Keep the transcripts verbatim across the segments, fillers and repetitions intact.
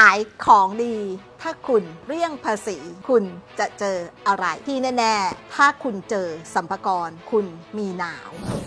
ายของดีถ้าคุณเลี่ยงภาษีคุณจะเจออะไรที่แน่ๆถ้าคุณเจอสรรพากรคุณมีหนาว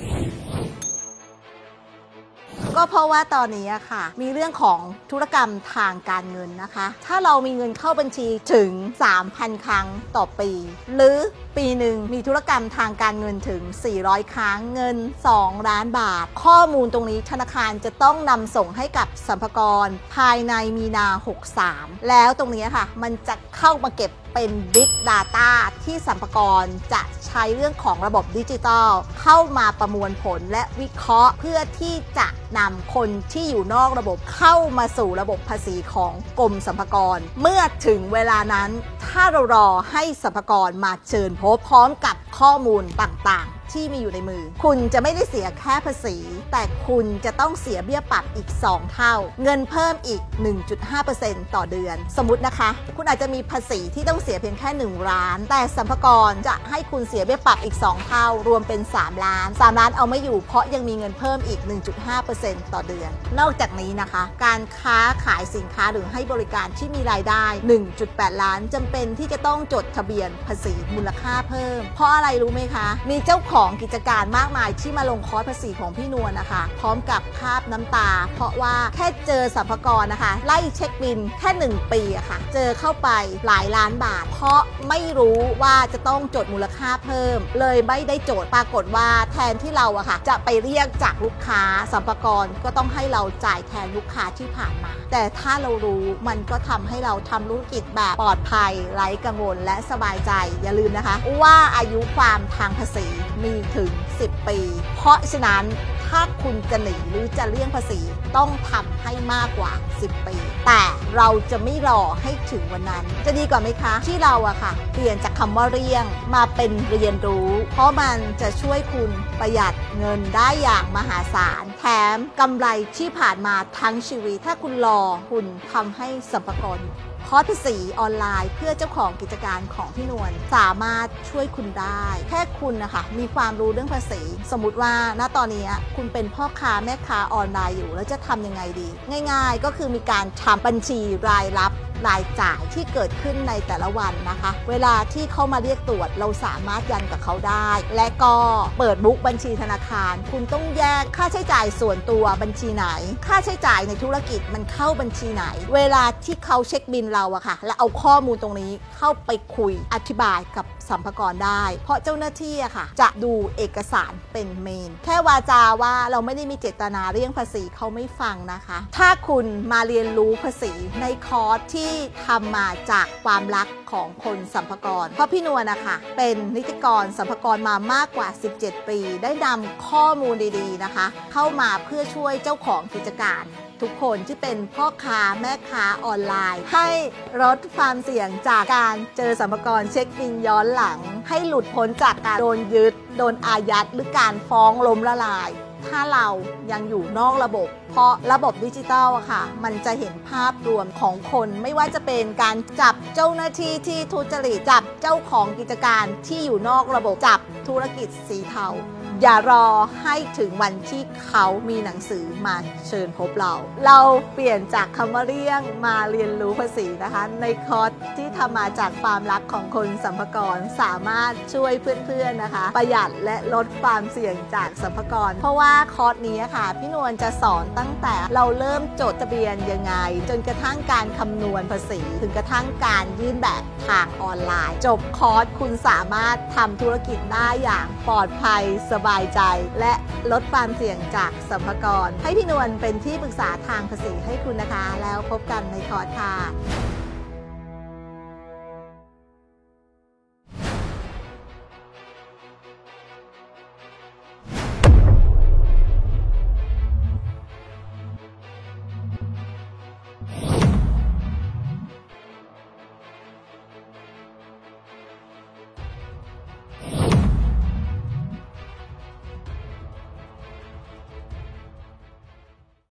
ก็เพราะว่าตอนนี้ค่ะมีเรื่องของธุรกรรมทางการเงินนะคะถ้าเรามีเงินเข้าบัญชีถึง สามพัน ครั้งต่อปีหรือปีหนึ่งมีธุรกรรมทางการเงินถึงสี่ร้อยครั้งเงินสองล้านบาทข้อมูลตรงนี้ธนาคารจะต้องนำส่งให้กับสรรพากรภายในมีนาหกสามแล้วตรงนี้ค่ะมันจะเข้ามาเก็บเป็น Big Data ที่สรรพากรจะใช้เรื่องของระบบดิจิทัลเข้ามาประมวลผลและวิเคราะห์เพื่อที่จะนำคนที่อยู่นอกระบบเข้ามาสู่ระบบภาษีของกรมสรรพากรเมื่อถึงเวลานั้นถ้าเรารอให้สรรพากรมาเชิญพบพร้อมกับข้อมูลต่างๆที่มีอยู่ในมือคุณจะไม่ได้เสียแค่ภาษีแต่คุณจะต้องเสียเบี้ยปรับอีกสองเท่าเงินเพิ่มอีก หนึ่งจุดห้าเปอร์เซ็นต์ ต่อเดือนสมมตินะคะคุณอาจจะมีภาษีที่ต้องเสียเพียงแค่หนึ่งล้านแต่สรรพากรจะให้คุณเสียเบี้ยปรับอีกสองเท่ารวมเป็นสามล้านสามล้านเอาไม่อยู่เพราะยังมีเงินเพิ่มอีก หนึ่งจุดห้าเปอร์เซ็นต์ ต่อเดือนนอกจากนี้นะคะการค้าขายสินค้าหรือให้บริการที่มีรายได้ หนึ่งจุดแปด ล้านจำเป็นที่จะต้องจดทะเบียนภาษีมูลค่าเพิ่มเพราะอะไรรู้ไหมคะมีเจ้าของกิจการมากมายที่มาลงคอร์สภาษีของพี่นวลนะคะพร้อมกับคราบน้ำตาเพราะว่าแค่เจอสรรพากรนะคะไล่เช็คบินแค่หนึ่งปีอะค่ะเจอเข้าไปหลายล้านบาทเพราะไม่รู้ว่าจะต้องจดมูลค่าเพิ่มเลยไม่ได้โจทย์ปรากฏว่าแทนที่เราอะค่ะจะไปเรียกจากลูกค้าสรรพากรก็ต้องให้เราจ่ายแทนลูกค้าที่ผ่านมาแต่ถ้าเรารู้มันก็ทำให้เราทำธุรกิจแบบปลอดภัยไร้กังวลและสบายใจอย่าลืมนะคะว่าอายุความทางภาษีมีถึงสิบปีเพราะฉะนั้นถ้าคุณจะหนีหรือจะเลี่ยงภาษีต้องทำให้มากกว่าสิบปีแต่เราจะไม่รอให้ถึงวันนั้นจะดีกว่าไหมคะที่เราอะค่ะเปลี่ยนจากคำว่าเลี่ยงมาเป็นเรียนรู้เพราะมันจะช่วยคุณประหยัดเงินได้อย่างมหาศาลแถมกำไรที่ผ่านมาทั้งชีวิตถ้าคุณรอคุณทำให้สรรพากรคอร์สภาษีออนไลน์เพื่อเจ้าของกิจการของพี่นวลสามารถช่วยคุณได้แค่คุณนะคะมีความรู้เรื่องภาษีสมมุติว่าณตอนนี้คุณเป็นพ่อค้าแม่ค้าออนไลน์อยู่แล้วจะทำยังไงดีง่ายๆก็คือมีการทำบัญชีรายรับรายจ่ายที่เกิดขึ้นในแต่ละวันนะคะเวลาที่เขามาเรียกตรวจเราสามารถยันกับเขาได้และก็เปิดบุ๊กบัญชีธนาคารคุณต้องแยกค่าใช้จ่ายส่วนตัวบัญชีไหนค่าใช้จ่ายในธุรกิจมันเข้าบัญชีไหนเวลาที่เขาเช็คบินเราอะค่ะและเอาข้อมูลตรงนี้เข้าไปคุยอธิบายกับสรรพากรได้เพราะเจ้าหน้าที่อะค่ะจะดูเอกสารเป็นเมนแค่วาจาว่าเราไม่ได้มีเจตนาเลี่ยงภาษีเขาไม่ฟังนะคะถ้าคุณมาเรียนรู้ภาษีในคอร์สที่ทำมาจากความรักของคนสรรพากรเพราะพี่นวลนะคะเป็นนิติกรสรรพากรมามากกว่าสิบเจ็ดปีได้นำข้อมูลดีๆนะคะเข้ามาเพื่อช่วยเจ้าของกิจการทุกคนที่เป็นพ่อค้าแม่ค้าออนไลน์ให้ลดความเสี่ยงจากการเจอสรรพากรเช็คบินย้อนหลังให้หลุดพ้นจากการโดนยึดโดนอายัดหรือการฟ้องล้มละลายถ้าเรายังอยู่นอกระบบเพราะระบบดิจิทัลอะค่ะมันจะเห็นภาพรวมของคนไม่ว่าจะเป็นการจับเจ้าหน้าที่ที่ทุจริตจับเจ้าของกิจการที่อยู่นอกระบบจับธุรกิจสีเทาอย่ารอให้ถึงวันที่เขามีหนังสือมาเชิญพบเราเราเปลี่ยนจากคำว่าเลี่ยงมาเรียนรู้ภาษีนะคะในคอร์สที่ทำมาจากความรักของคนสรรพากรสามารถช่วยเพื่อนๆนะคะประหยัดและลดความเสี่ยงจากสรรพากรเพราะว่าคอร์สนี้ค่ะพี่นวลจะสอนตั้งแต่เราเริ่มจดทะเบียนยังไงจนกระทั่งการคำนวณภาษีถึงกระทั่งการยื่นแบบทางออนไลน์จบคอร์สคุณสามารถทำธุรกิจได้อย่างปลอดภัยสบายใจและลดความเสี่ยงจากสรรพากรให้พี่นวลเป็นที่ปรึกษาทางภาษีให้คุณนะคะแล้วพบกันในคอร์สค่ะ